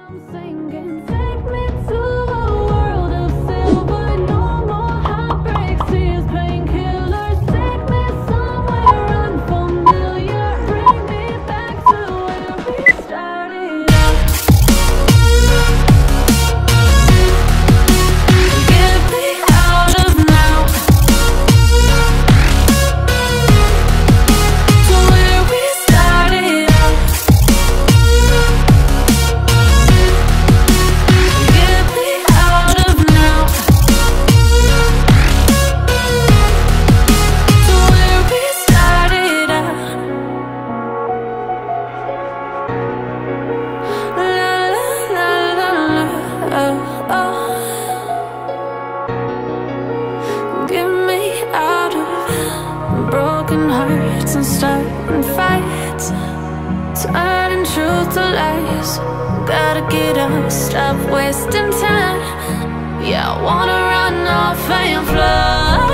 Stop wasting time. Yeah, I wanna run off and fly.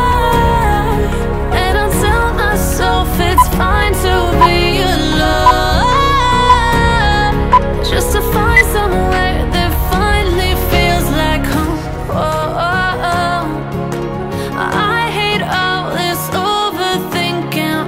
And I'll tell myself it's fine to be alone, just to find somewhere that finally feels like home. I hate all this overthinking.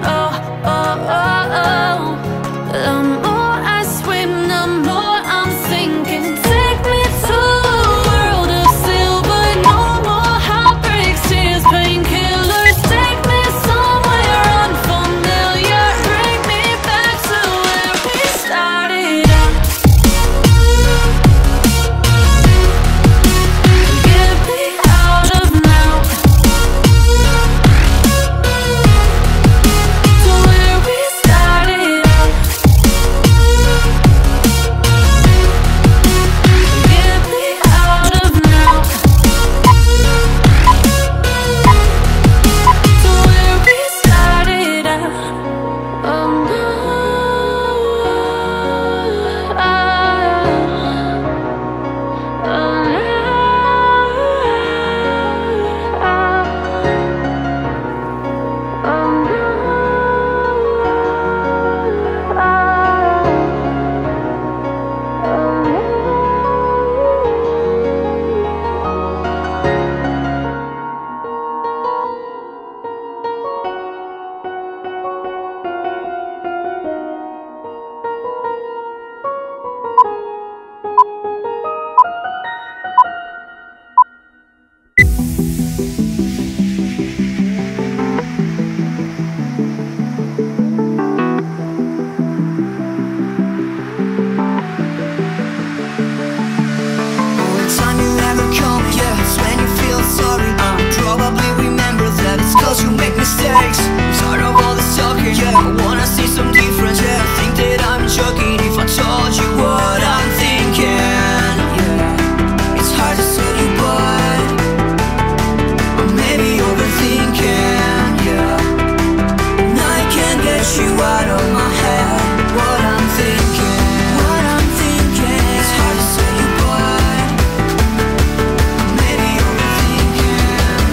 The more I swim, the more I'm sinking. Take me to a world of silver, no more heartbreaks, tears, painkillers. Take me somewhere unfamiliar, bring me back to where we started out. Get me out of now, to where we started out. Get me out of now, to where we started out. Oh no, Only time you ever call me, yeah, it's when you feel sorry. Probably remember that it's cause you make mistakes. I'm tired of all this talking, yeah, I wanna see some difference, yeah. I think that I'm joking if I told you what I'm thinking, yeah. It's hard to say goodbye, or maybe overthinking, yeah. And I can't get you out of my head, what I'm thinking, what I'm thinking. It's hard to say goodbye, maybe overthinking.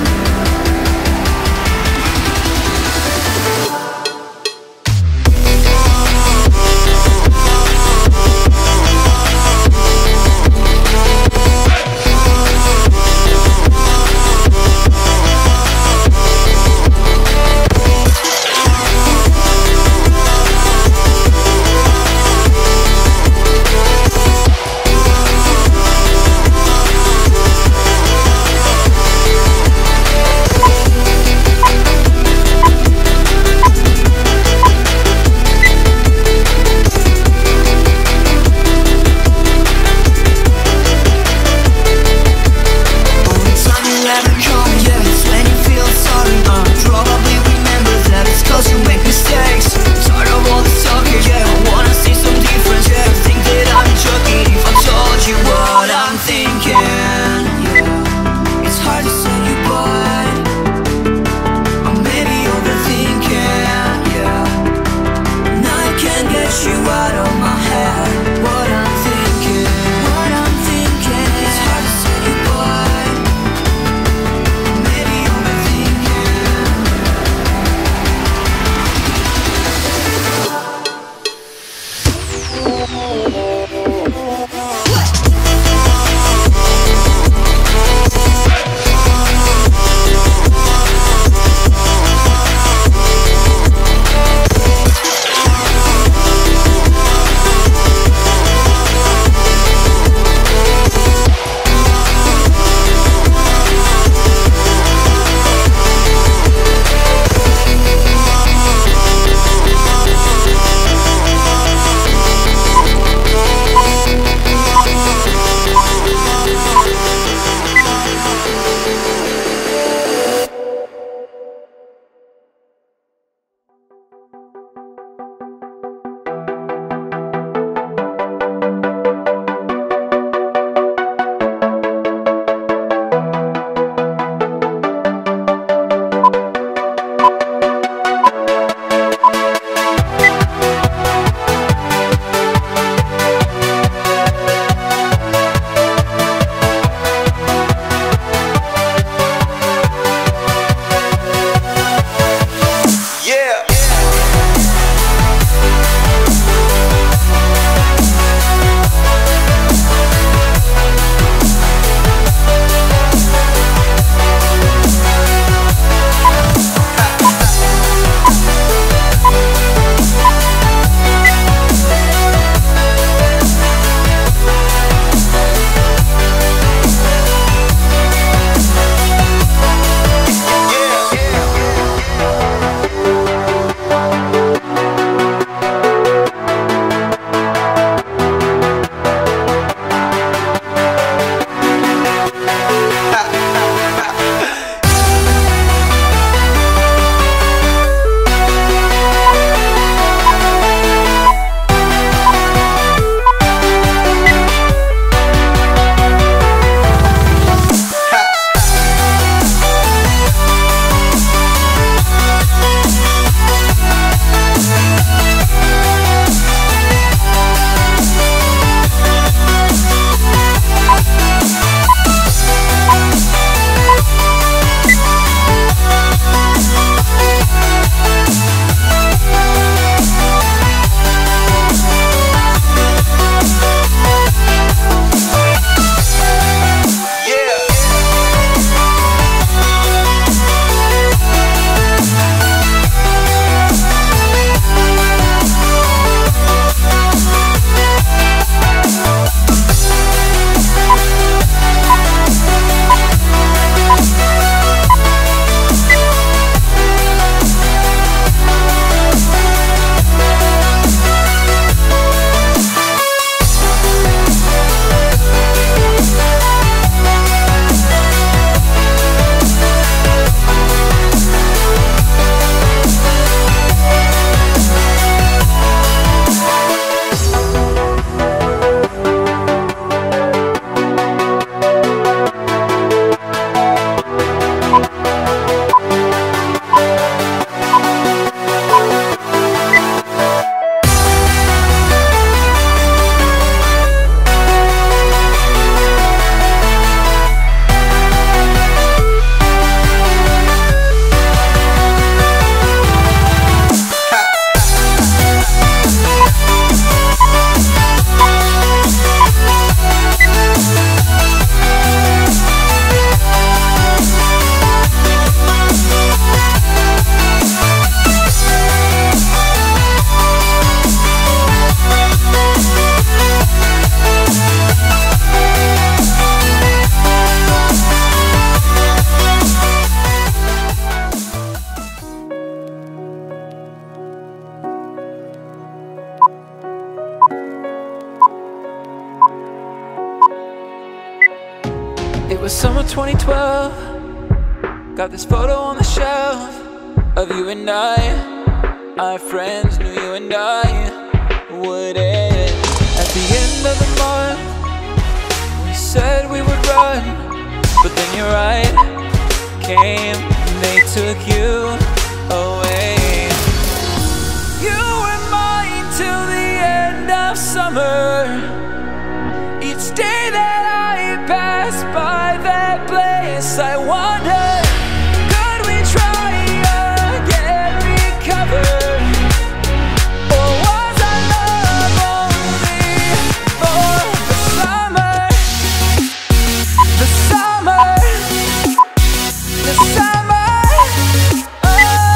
It was summer 2012. Got this photo on the shelf of you and I. Our friends knew you and I would end. At the end of the month, we said we would run, but then your right came and they took you away. You were mine till the end of summer. Each day that I pass by that place, I wonder, could we try again, recover? Or was our love only for the summer? The summer, the summer. Oh,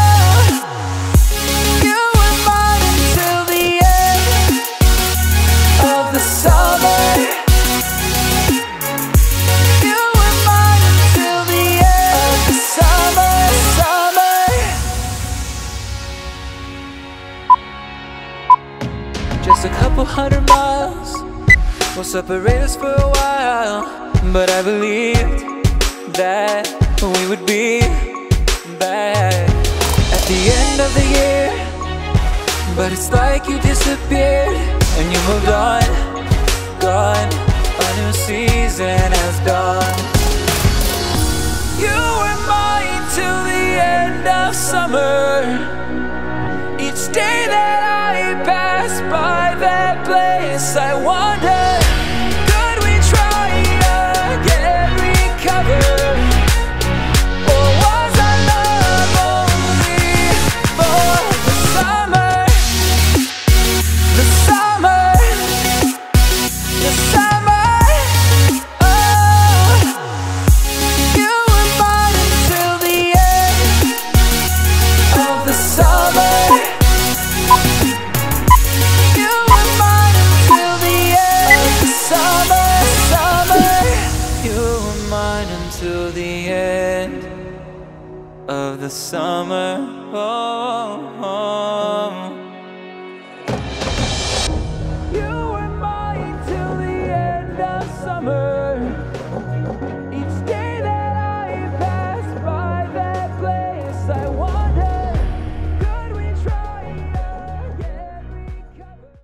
you were mine until the end of the summer. Just a couple 100 miles will separate us for a while, but I believed that we would be back at the end of the year. But it's like you disappeared and you moved on, gone. A new season has dawned. You were mine till the end of summer. Each day that I pass by that place, I wonder, could we try again, recover? Or was our love only for the summer? The summer, the summer. Oh, you were mine until the end of the summer. Until the end of the summer. Oh, oh.